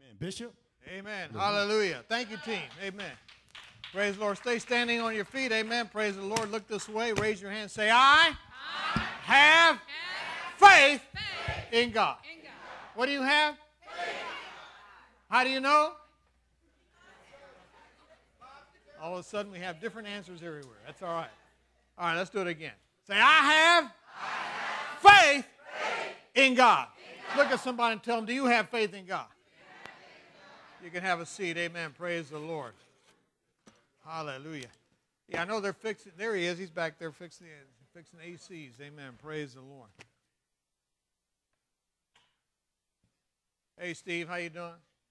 Amen. Bishop. Amen. Hallelujah. Thank you, team. Amen. Praise the Lord. Stay standing on your feet. Amen. Praise the Lord. Look this way. Raise your hand. Say, I have faith in God. What do you have? How do you know? All of a sudden, we have different answers everywhere. That's all right. All right, let's do it again. Say, I have faith in God. Look at somebody and tell them, do you have faith in God? You can have a seat. Amen. Praise the Lord. Hallelujah. Yeah, I know they're fixing. There he is. He's back there fixing ACs. Amen. Praise the Lord. Hey, Steve, how you doing?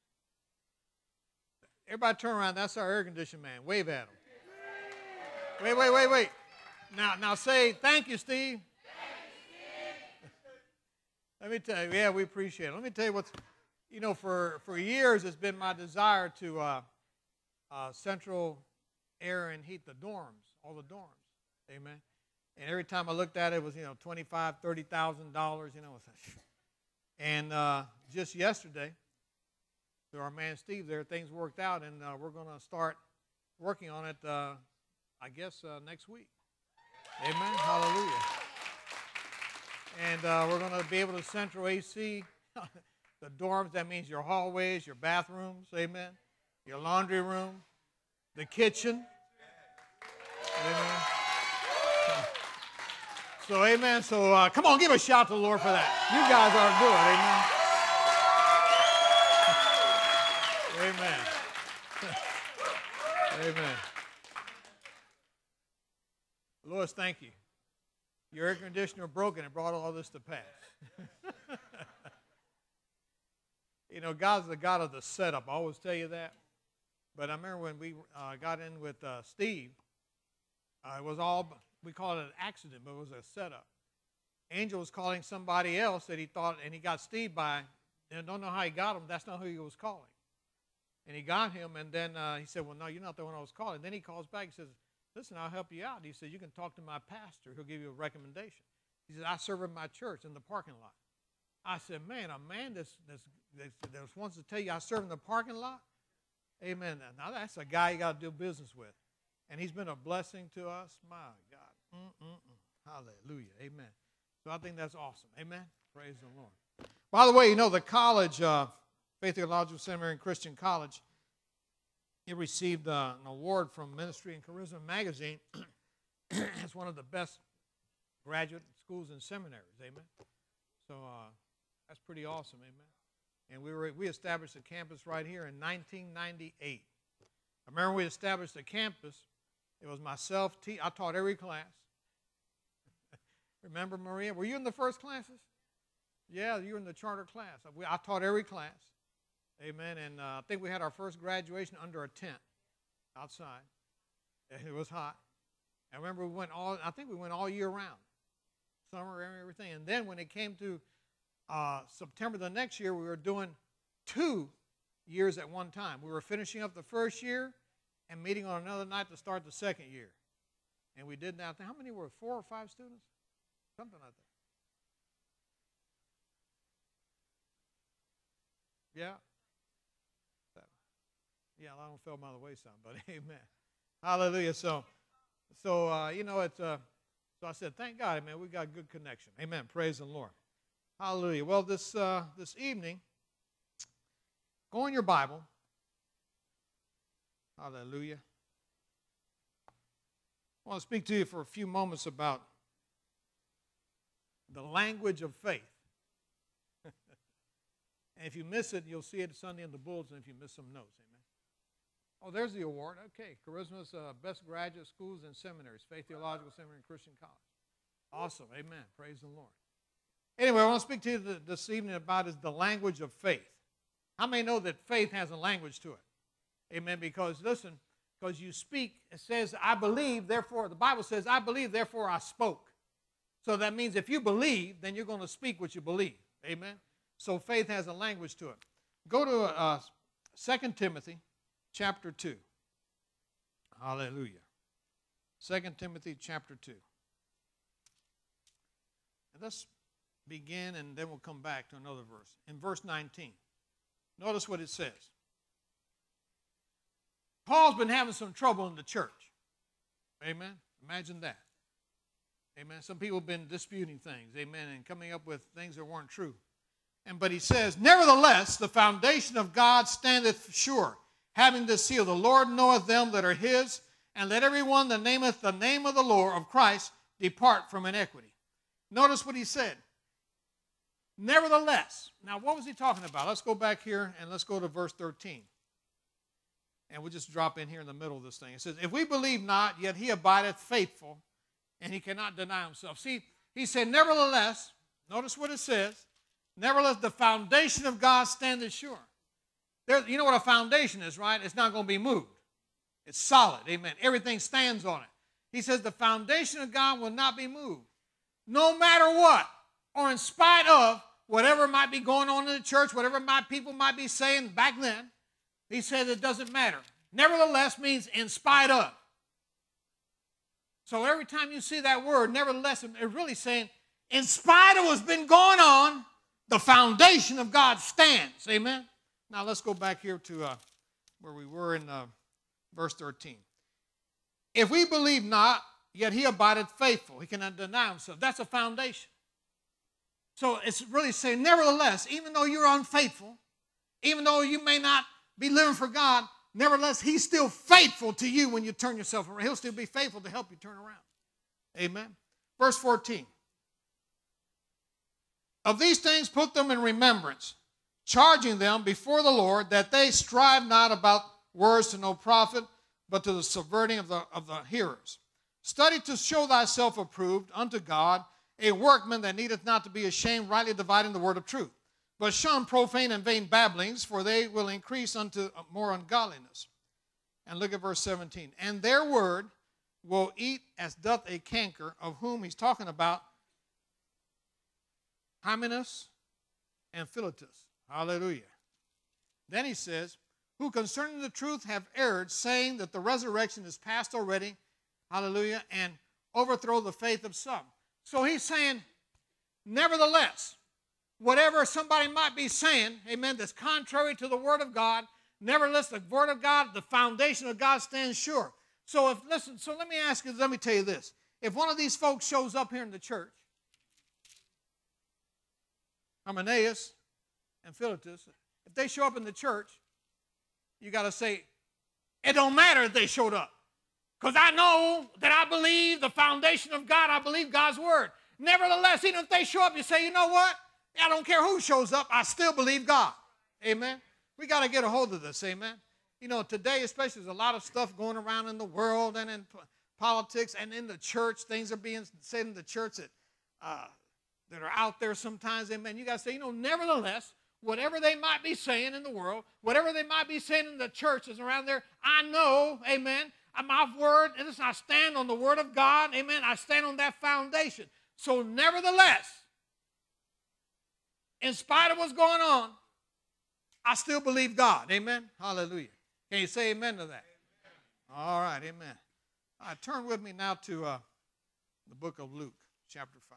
Everybody turn around. That's our air conditioning man. Wave at him. Wait. Now say, thank you, Steve. Let me tell you, yeah, we appreciate it. Let me tell you what's, for years it's been my desire to central air and heat the dorms, all the dorms. Amen. And every time I looked at it, it was, $25,000, $30,000, And just yesterday, through our man Steve there, things worked out, and we're going to start working on it, I guess, next week. Amen. Hallelujah. And we're going to be able to central AC the dorms. That means your hallways, your bathrooms, amen, your laundry room, the kitchen. Amen. So, amen. So, come on, give a shout to the Lord for that. You guys are good. Amen. Amen. Lois, thank you. Your air conditioner broke and it brought all this to pass. God's the God of the setup. I always tell you that. But I remember when we got in with Steve, it was all, we call it an accident, but it was a setup. Angel was calling somebody else that he thought, and he got Steve by, and don't know how he got him. That's not who he was calling. And he got him, and then he said, well, no, you're not the one I was calling. Then he calls back and says, listen, I'll help you out. He said, you can talk to my pastor. He'll give you a recommendation. He said, I serve in my church in the parking lot. I said, man, a man that wants to tell you I serve in the parking lot? Amen. Now, that's a guy you got to do business with. And he's been a blessing to us. My God. Hallelujah. Amen. So I think that's awesome. Amen. Praise the Lord. By the way, the college, Faith Theological Seminary and Christian College, it received an award from Ministry and Charisma magazine as one of the best graduate schools and seminaries. Amen. So that's pretty awesome. Amen. And we established a campus right here in 1998. I remember we established the campus. It was myself. I taught every class. Remember, Maria? Were you in the first classes? Yeah, you were in the charter class. I taught every class. Amen. And I think we had our first graduation under a tent outside. It was hot. I remember we went all year round. Summer, everything. And then when it came to September the next year, we were doing 2 years at one time. We were finishing up the first year and meeting on another night to start the second year. And we did that. How many were 4 or 5 students? Something like that. Yeah. Yeah, I don't feel by the wayside, but amen. Hallelujah. So it's so I said, thank God, man, we got a good connection. Amen. Praise the Lord. Hallelujah. Well, this evening, go in your Bible. Hallelujah. I want to speak to you for a few moments about the language of faith. And if you miss it, you'll see it Sunday in the bulletin if you miss some notes. Amen. Oh, there's the award. Okay. Charisma's Best Graduate Schools and Seminaries, Faith Theological Seminary and Christian College. Awesome. Amen. Praise the Lord. Anyway, I want to speak to you this evening about is the language of faith. How many know that faith has a language to it? Amen. Because, listen, because you speak, it says, I believe, therefore, the Bible says, I believe, therefore I spoke. So that means if you believe, then you're going to speak what you believe. Amen. So faith has a language to it. Go to 2 Timothy chapter 2. Hallelujah. 2 Timothy chapter 2. And let's begin, and then we'll come back to another verse. In verse 19. Notice what it says. Paul's been having some trouble in the church. Amen. Imagine that. Amen. Some people have been disputing things. Amen. And coming up with things that weren't true. But he says, nevertheless, the foundation of God standeth sure, having this seal, the Lord knoweth them that are his, and let everyone that nameth the name of the Lord of Christ depart from iniquity. Notice what he said. Nevertheless. Now, what was he talking about? Let's go back here and let's go to verse 13. And we'll just drop in here in the middle of this thing. It says, if we believe not, yet he abideth faithful, and he cannot deny himself. See, he said, nevertheless, notice what it says, nevertheless, the foundation of God standeth sure. You know what a foundation is, right? It's not going to be moved. It's solid, amen. Everything stands on it. He says the foundation of God will not be moved, no matter what, or in spite of whatever might be going on in the church, whatever people might be saying back then. He said it doesn't matter. Nevertheless means in spite of. So every time you see that word, nevertheless, it's really saying, in spite of what's been going on, the foundation of God stands. Amen? Now let's go back here to where we were in verse 13. If we believe not, yet he abideth faithful. He cannot deny himself. That's a foundation. So it's really saying, nevertheless, even though you're unfaithful, even though you may not be living for God, nevertheless, he's still faithful to you when you turn yourself around. He'll still be faithful to help you turn around. Amen. Verse 14. Of these things put them in remembrance, charging them before the Lord that they strive not about words to no profit, but to the subverting of the hearers. Study to show thyself approved unto God, a workman that needeth not to be ashamed, rightly dividing the word of truth. But shun profane and vain babblings, for they will increase unto more ungodliness. And look at verse 17. And their word will eat as doth a canker, of whom he's talking about Hymenaeus and Philetus. Hallelujah. Then he says, who concerning the truth have erred, saying that the resurrection is past already, hallelujah, and overthrow the faith of some. So he's saying, nevertheless, whatever somebody might be saying, amen, that's contrary to the word of God, nevertheless, the word of God, the foundation of God stands sure. So let me ask you, let me tell you this. If one of these folks shows up here in the church, Hymenaeus and Philetus, if they show up in the church, you got to say, it don't matter if they showed up. Because I know that I believe the foundation of God, I believe God's word. Nevertheless, even if they show up, you say, you know what? I don't care who shows up, I still believe God. Amen. We got to get a hold of this, amen. You know, today especially there's a lot of stuff going around in the world and in politics and in the church. Things are being said in the church that are out there sometimes, amen. You got to say, you know, nevertheless, whatever they might be saying in the world, whatever they might be saying in the churches around there, I know, amen, my word, and I stand on the word of God, amen. I stand on that foundation. So nevertheless, in spite of what's going on, I still believe God. Amen? Hallelujah. Can you say amen to that? Amen. All right, amen. All right, turn with me now to the book of Luke, chapter 5.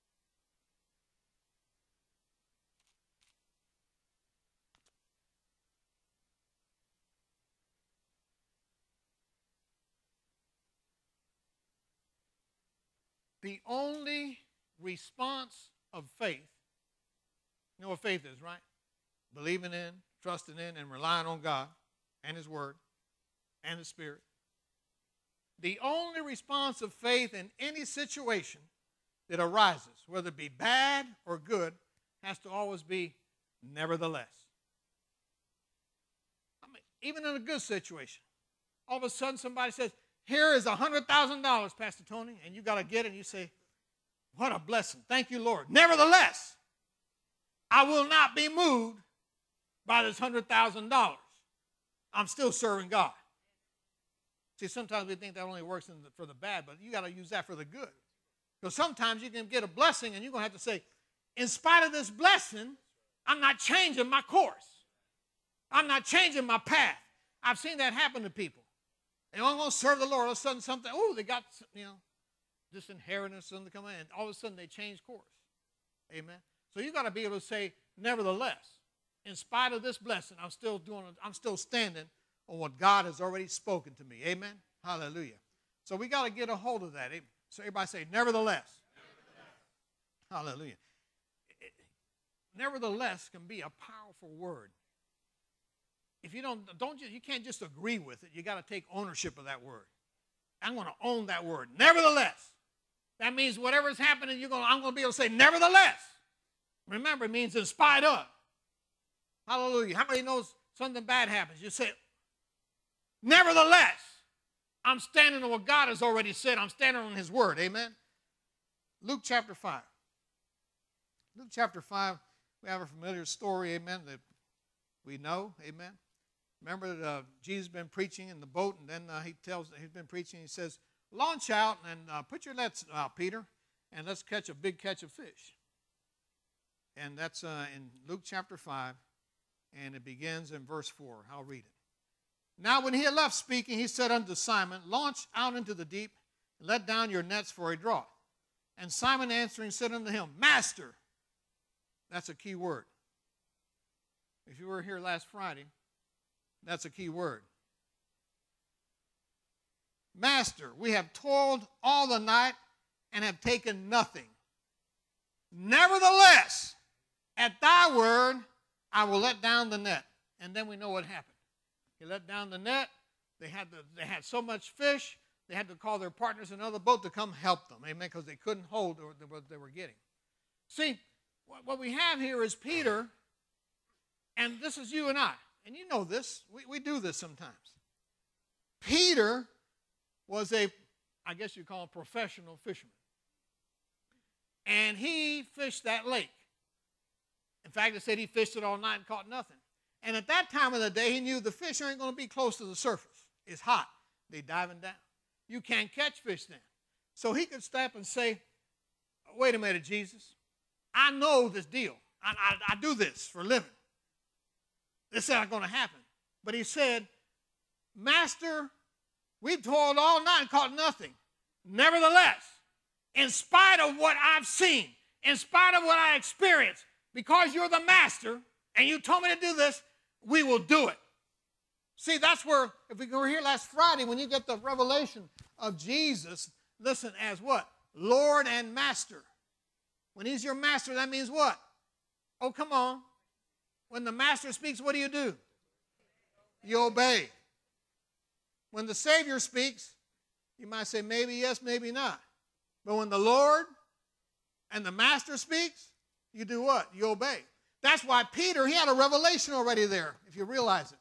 The only response of faith, you know what faith is, right? Believing in, trusting in, and relying on God and his word and his spirit. The only response of faith in any situation that arises, whether it be bad or good, has to always be nevertheless. I mean, even in a good situation, all of a sudden somebody says, here is $100,000, Pastor Tony, and you got to get it, and you say, what a blessing. Thank you, Lord. Nevertheless, I will not be moved by this $100,000. I'm still serving God. See, sometimes we think that only works for the bad, but you got to use that for the good. Because sometimes you can get a blessing, and you're going to have to say, in spite of this blessing, I'm not changing my course. I'm not changing my path. I've seen that happen to people. They almost serve the Lord. All of a sudden, something, they got, this inheritance, something come in, and all of a sudden they change course. Amen. So you got to be able to say, nevertheless. in spite of this blessing, I'm still standing on what God has already spoken to me. Amen? Hallelujah. So we got to get a hold of that. So everybody say, nevertheless. Hallelujah. Nevertheless can be a powerful word. If you you can't just agree with it. You got to take ownership of that word. I'm going to own that word. Nevertheless. That means whatever's happening, I'm going to be able to say, nevertheless. Remember, it means in spite of. Hallelujah. How many knows something bad happens? You say, nevertheless, I'm standing on what God has already said. I'm standing on his word. Amen. Luke chapter 5. Luke chapter 5, we have a familiar story, amen, that we know, amen. Remember that Jesus has been preaching in the boat, and then he's been preaching, he says, launch out and put your nets out, Peter, and let's catch a big catch of fish. And that's in Luke chapter 5, and it begins in verse 4. I'll read it. Now when he had left speaking, he said unto Simon, launch out into the deep, and let down your nets for a draught. And Simon answering said unto him, Master. That's a key word. If you were here last Friday, that's a key word. Master, we have toiled all the night and have taken nothing. Nevertheless, at thy word, I will let down the net. And then we know what happened. He let down the net. They had so much fish, they had to call their partners in another boat to come help them. Amen, because they couldn't hold what they were getting. See, what we have here is Peter, and this is you and I. And you know this. We do this sometimes. Peter was I guess you call him professional fisherman. And he fished that lake. In fact, it said he fished it all night and caught nothing. And at that time of the day, he knew the fish aren't going to be close to the surface. It's hot. They're diving down. You can't catch fish then. So he could step and say, wait a minute, Jesus. I know this deal. I do this for a living. This is not going to happen. But he said, Master, we've toiled all night and caught nothing. Nevertheless, in spite of what I've seen, in spite of what I experienced, because you're the master and you told me to do this, we will do it. See, that's where, if we were here last Friday, when you get the revelation of Jesus, listen, as what? Lord and Master. When he's your master, that means what? Oh, come on. When the master speaks, what do? You obey. When the Savior speaks, you might say maybe yes, maybe not. But when the Lord and the master speaks, you do what? You obey. That's why Peter, he had a revelation already there, if you realize it.